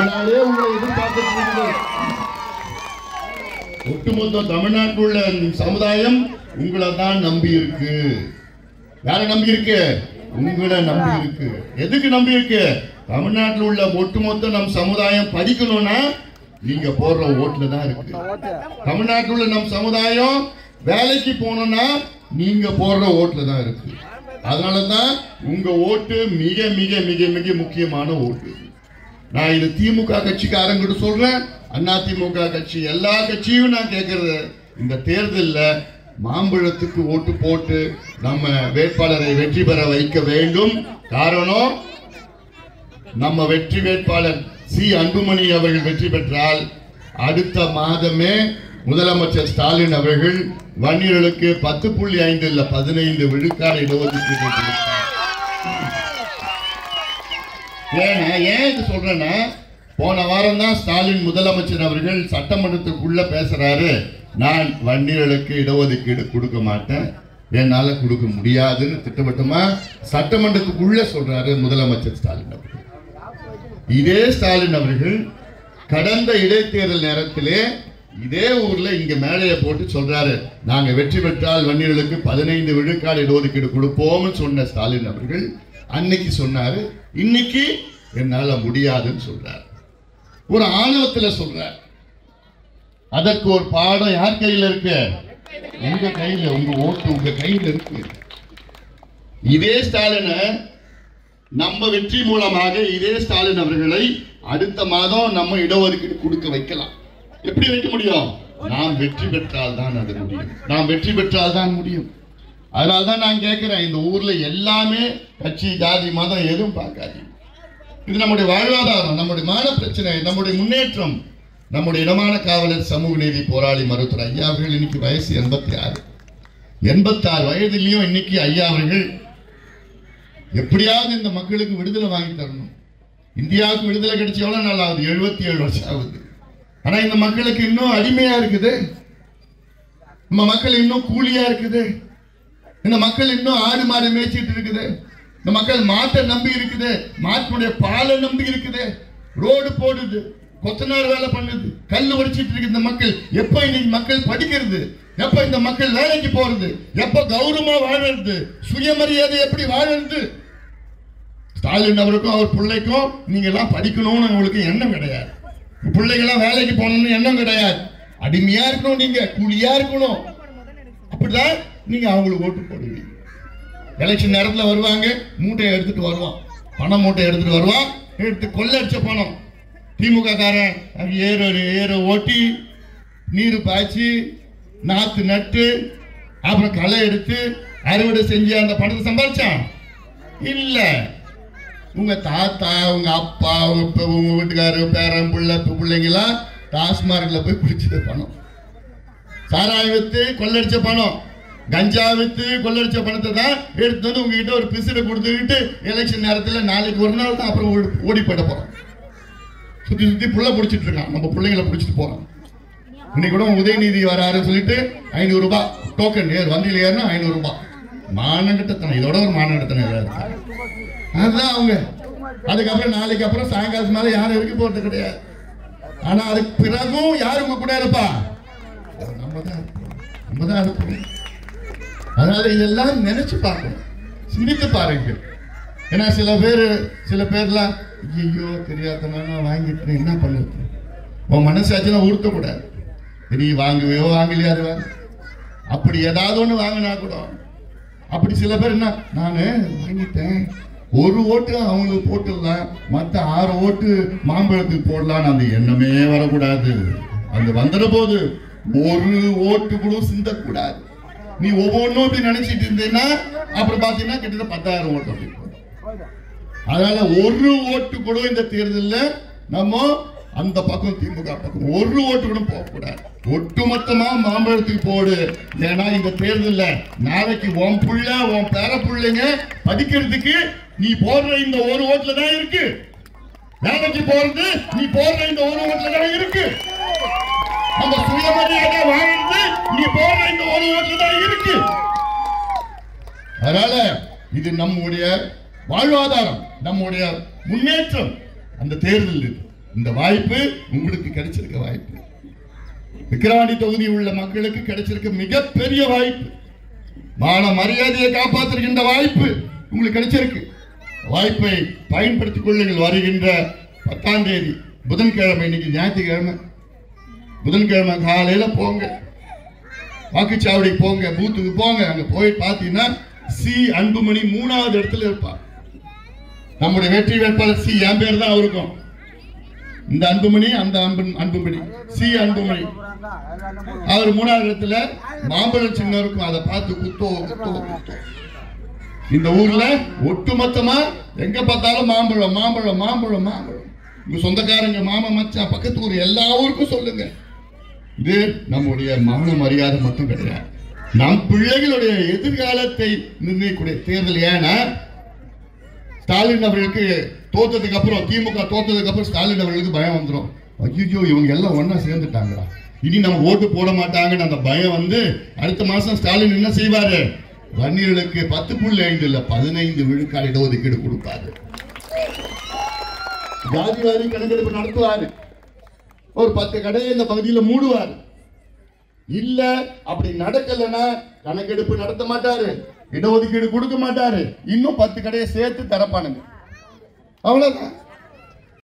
நாளே உங்களை எதிர்பார்க்க ஒட்டுமொத்த தமிழ்நாட்டில் உள்ள சமுதாயம் உங்களை தான் நம்பி இருக்கு. யார நம்பி இருக்கு? உங்களை நம்பி இருக்கு. எதுக்கு நம்பி இருக்கு? தமிழ்நாட்டில் உள்ள ஒட்டுமொத்த நம் சமுதாயம் படிக்கணும்னா நீங்க போடுற ஓட்டுல தான் இருக்கு. தமிழ்நாட்டில் உள்ள நம் சமுதாயம் வேலைக்கு போகணும்னா நீங்க போடுற ஓட்டுல தான் இருக்கு. அதனாலதான் உங்க ஓட்டு மிக மிக மிக மிக முக்கியமான ஓட்டு. நான் இது திமுக கட்சிக்காரங்கிட்ட சொல்றேன், அதிமுக கட்சி எல்லா கட்சியும் நான் கேட்கறது, இந்த தேர்தலில் மாம்பழத்துக்கு ஓட்டு போட்டு நம்ம வேட்பாளரை வெற்றி பெற வைக்க வேண்டும். காரணம், நம்ம வெற்றி வேட்பாளர் சி அன்புமணி அவர்கள் வெற்றி பெற்றால் அடுத்த மாதமே முதலமைச்சர் ஸ்டாலின் அவர்கள் வன்னியர்களுக்கு 10.5 இல்ல 15 விழுக்காடு இடஒதுக்கீடு கொடுத்தார். ஏன் இது சொல்றேன்னா, போன வாரம் தான் ஸ்டாலின் முதலமைச்சர் அவர்கள் சட்டமன்றத்துக்குள்ள பேசுறாரு, நான் வன்னியர்களுக்கு இடஒதுக்கீடு கொடுக்க மாட்டேன், என்னால கொடுக்க முடியாதுன்னு திட்டவட்டமா சட்டமன்றத்துக்குள்ள சொல்றாரு முதலமைச்சர் ஸ்டாலின் அவர்கள். இதே ஸ்டாலின் அவர்கள் கடந்த இடைத்தேர்தல் நேரத்திலே இதே ஊர்ல இங்க மேடையை போட்டு சொல்றாரு, நாங்க வெற்றி பெற்றால் வன்னியர்களுக்கு 15 விழுக்காடு இடஒதுக்கீடு கொடுப்போம்னு சொன்ன ஸ்டாலின் அவர்கள் அன்னைக்கு சொன்னாரு, இன்னைக்கு என்னால முடியாதுன்னு சொல்றாரு. ஒரு ஆணவத்துல சொல்றார். அதற்கு ஒரு பாடம் யார் கையில இருக்கு? உங்க கையில. உங்க ஓட்டு உங்க கையில இருக்கு. இதே ஸ்டாலினை நம்ம வெற்றி மூலமாக இதே ஸ்டாலின் அவர்களை அடுத்த மாதம் நம்ம இடஒதுக்கீடு கொடுக்க வைக்கலாம். எப்படி வைக்க முடியும்? நாம் வெற்றி பெற்றால் தான் அது முடியும். நாம் வெற்றி பெற்றால் தான் முடியும். அதனால்தான் நான் கேட்கிறேன், இந்த ஊர்ல எல்லாமே கட்சி ஜாதி மதம் எதுவும் பார்க்காதீங்க. இது நம்முடைய வாழ்வாதாரம், நம்முடைய மான பிரச்சனை, நம்முடைய முன்னேற்றம். நம்முடைய இடமான காவலர் சமூக நீதி போராளி மருத்துவர் ஐயா அவர்கள் இன்னைக்கு வயசு 86. 86 வயதிலையும் இன்னைக்கு ஐயா அவர்கள் எப்படியாவது இந்த மக்களுக்கு விடுதலை வாங்கி தரணும். இந்தியாவுக்கு விடுதலை கிடைச்ச எவ்வளவு நாள் ஆகுது? 77 வருஷம் ஆகுது. ஆனா இந்த மக்களுக்கு இன்னும் அடிமையா இருக்குது. நம்ம மக்கள் இன்னும் கூலியா இருக்குது. இந்த மக்கள் இன்னும் ஆடு மாடு மேய்ச்சிட்டு இருக்குது. இந்த மக்கள் மாட்டை நம்பி இருக்குது. மாட்டுடைய பாலை நம்பி இருக்குது. ரோடு போடுது, கொத்தனார் வேலை பண்ணுது, கல் உடைச்சிட்டு இருக்கு. இந்த மக்கள் எப்ப இன்னைக்கு மக்கள் படிக்கிறது? எப்ப இந்த மக்கள் வேலைக்கு போறது? எப்ப கௌரவமா வாழறது? சுயமரியாதை எப்படி வாழறது? ஸ்டாலின் அவருக்கும் அவர் பிள்ளைக்கும் நீங்க எல்லாம் படிக்கணும்னு உங்களுக்கு எண்ணம் கிடையாது. பிள்ளைகள்லாம் வேலைக்கு போகணும்னு எண்ணம் கிடையாது. அடிமையா இருக்கணும், நீங்க கூலியா இருக்கணும். அப்படிதான் நீங்க அவங்களுக்கு ஓட்டு போடுவீங்க. எலெக்ஷன் நேரத்தில் வருவாங்க, மூட்டையை எடுத்துட்டு வருவான், பணம் மூட்டை எடுத்துட்டு வருவான், எடுத்து கொள்ளடிச்ச பணம். திமுக காரன் ஏற ஓட்டி நீர் பாய்ச்சி நாத்து நட்டு அப்புறம் களை எடுத்து அறுவடை செஞ்சு அந்த பணத்தை சம்பாதிச்சான் இல்ல. உங்க தாத்தா, உங்க அப்பா, உங்க வீட்டுக்காரரு, பேரன், பிள்ளைங்கெல்லாம் டாஸ்மார்க்ல போய் பிடிச்சது பணம். சாராயம் வித்து கொள்ளடிச்ச பணம், கஞ்சா வித்து கொள்ளடிச்ச பணத்தை தான் எடுத்து வந்து உங்ககிட்ட ஒரு பிசிட கொடுத்துக்கிட்டு எலெக்ஷன் நேரத்தில் நாளைக்கு ஒரு நாள் தான் அப்புறம் ஓடி போயிட போறோம். சுத்தி சுத்தி புள்ள பிடிச்சிட்டு இருக்கான், நம்ம பிள்ளைங்களை பிடிச்சிட்டு போறோம். இன்னைக்கு கூட உதயநிதி வராருன்னு சொல்லிட்டு 500 ரூபாய் டோக்கன் வண்டியில் ஏறினா 500 ரூபாய். மானங்கட்டத்தனம், இதோட ஒரு மானங்கட்டத்தனம் ஏதாவது. அதுதான் அவங்க. அதுக்கப்புறம் நாளைக்கு அப்புறம் சாயங்காலத்து மேல யாரும் இருக்க போறது கிடையாது. ஆனா அதுக்கு பிறகும் யாரு உங்க கூட இருப்பா? நம்ம தான் இருப்போம். அதனால இதெல்லாம் நினைச்சு பார்க்கணும், சிந்தித்து பாருங்க. ஏன்னா சில பேர்லாம் ஐயோ தெரியாதனால வாங்கிட்டு என்ன பண்ணுறது? உன் மனசாச்சுன்னா உறுத்தக்கூடாது. நீ வாங்குவையோ வாங்கலையோ அது அப்படி ஏதாவது ஒன்று வாங்கினா கூட அப்படி சில பேர் என்ன, நான் வாங்கிட்டேன், ஒரு ஓட்டு அவங்களுக்கு போட்டுடலாம், மற்ற 6 ஓட்டு மாம்பழத்துக்கு போடலான்னு அந்த எண்ணமே வரக்கூடாது. அந்த வந்துட போது ஒரு ஓட்டு கூட சிந்தக்கூடாது. நீ ஒவ்வொன்றும் அப்படி நினைச்சிட்டு இருந்தேன்னா அப்புறம் பார்த்தீங்கன்னா கிட்டத்தட்ட 10,000 ஓட்டு அப்படி. அதனால ஒரு ஓட்டு கூட இந்த தேர்தலில் நம்ம அந்த பக்கம் திமுக பக்கம் ஒரு ஓட்டு கூட போகக்கூடாது. ஒட்டுமொத்தமா மாம்பழத்துக்கு போடு. ஏன்னா இந்த தேர்தலில் நாளைக்கு உன் புள்ள உன் பேர பிள்ளைங்க படிக்கிறதுக்கு நீ போடுற இந்த ஒரு ஓட்டுல தான் இருக்கு. வேலைக்கு போறது நீ போடுற இந்த ஒரு ஓட்டுல தான் இருக்கு. நம்ம சுயமரியாதை வாழ்ந்து நீ போடுற இந்த ஒரு ஓட்டுல தான் இருக்கு. அதனால இது நம்முடைய வாழ்வாதாரம், நம்முடைய முன்னேற்றம். அந்த தேர்தல் இந்த வாய்ப்பு உங்களுக்கு கிடைச்சிருக்க வாய்ப்பு. விக்கிரவாண்டி தொகுதி உள்ள மக்களுக்கு கிடைச்சிருக்க மிகப்பெரிய வாய்ப்பு. மான மரியாதையை காப்பாற்றுகின்ற வாய்ப்பு உங்களுக்கு கிடைச்சிருக்கு. வாய்ப்பை பயன்படுத்திக் கொள்ளுங்கள். வருகின்ற 10ஆம் தேதி புதன்கிழமை, இன்னைக்கு ஞாயிற்றுக்கிழமை, புதன்கிழமை காலையில போங்க, வாக்குச்சாவடிக்கு போங்க, பூத்துக்கு போங்க. அங்க போய் பார்த்தீங்கன்னா சி அன்புமணி 3வது இடத்துல இருப்பார். நம்முடைய வெற்றி வேட்பாளர் சி, என் பேர் தான் அவருக்கும். இந்த அன்புமணி, அந்த அன்புமணி, சி அன்புமணி, அவர் 3வது இடத்துல. மாம்பழம் சின்ன இருக்கும், அதை பார்த்து குத்தோ குத்தோ குத்தோ. இந்த ஊர்ல ஒட்டுமொத்தமா எங்க பார்த்தாலும் மாம்பழம் மாம்பழம் மாம்பழம் மாம்பழம். உங்க சொந்தக்காரங்க, மாமா, மச்சான், பக்கத்து ஊர் எல்லா ஊருக்கும் சொல்லுங்க. இது நம்முடைய மான மரியாதை மட்டும் கிடையாது, நம் பிள்ளைகளுடைய எதிர்காலத்தை நிர்ணயிக்கூடிய தேர்தல். ஏன்னா ஸ்டாலின் அவர்களுக்கு தோத்ததுக்கு அப்புறம், திமுக தோத்ததுக்கு அப்புறம் ஸ்டாலின் அவர்களுக்கு பயம் வந்துடும். ஐயோ, இவங்க எல்லாம் ஒன்னா சேர்ந்துட்டாங்களா, இனி நம்ம ஓட்டு போட மாட்டாங்கன்னு அந்த பயம் வந்து அடுத்த மாசம் ஸ்டாலின் என்ன செய்வாரு, வன்னியர்களுக்கு 10.5 இல்ல 15 விழுக்காடு இடஒதுக்கீடு கொடுப்பாரு. ஜாதிவாரி கணக்கெடுப்பு நடத்துவாரு. ஒரு 10 கடையை இந்த பகுதியில் மூடுவார். இல்ல அப்படி நடக்கலன்னா கணக்கெடுப்பு நடத்த மாட்டாரு, இடஒதுக்கீடு கொடுக்க மாட்டாரு, இன்னும் 10 கடையை சேர்த்து தரப்பானுங்க. அவ்வளவுதான்.